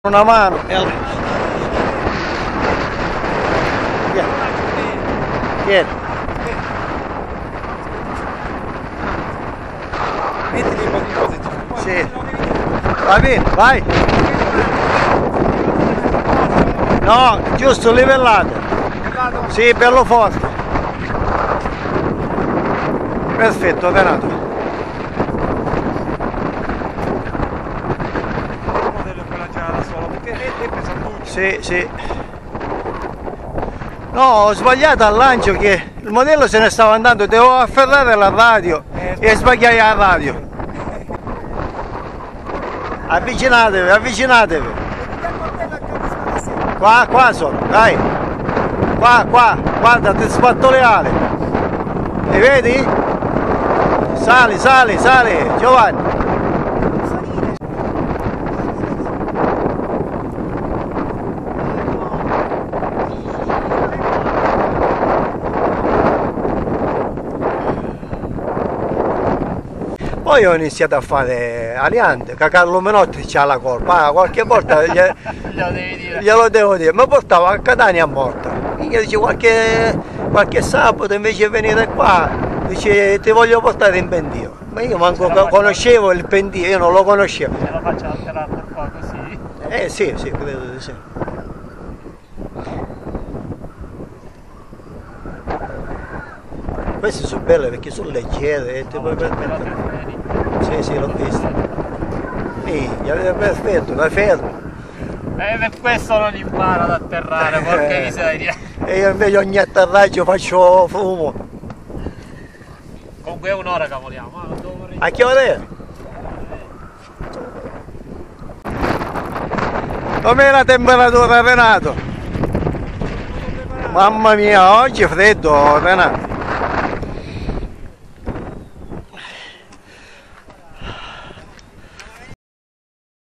Una mano. Vieni. Mettili un po' di cose giù. Sì. Va bene, vai. No, giusto, livellate. Sì, bello forte. Perfetto, tenato. Il modello è quella già da solo, perché è pesantuccio. Sì, sì. No, ho sbagliato al lancio che il modello se ne stava andando, devo afferrare la radio e sbagliai la radio. Avvicinatevi, avvicinatevi. Qua sono, dai. Qua, guarda, ti sbatto le ali. E vedi? Sali, Giovanni. Poi ho iniziato a fare aliante, che Carlo Menotti c'ha la colpa, qualche volta glielo devo dire, mi portava a Catania a morta. Io dice qualche sabato invece di venire qua, dice ti voglio portare in pendio. Ma io manco conoscevo il pendio, io non lo conoscevo. Se lo faccio alterare qua così? Sì, credo di sì. Queste sono belle perché sono leggere e ti puoi permettere. Sì, l'ho visto. Minchia, perfetto, da fermo. Per questo non impara ad atterrare, porca miseria. E io invece ogni atterraggio faccio fumo. Comunque è un'ora che voliamo. A che ora è? Com'è la temperatura, Renato? Mamma mia, oggi è freddo, Renato.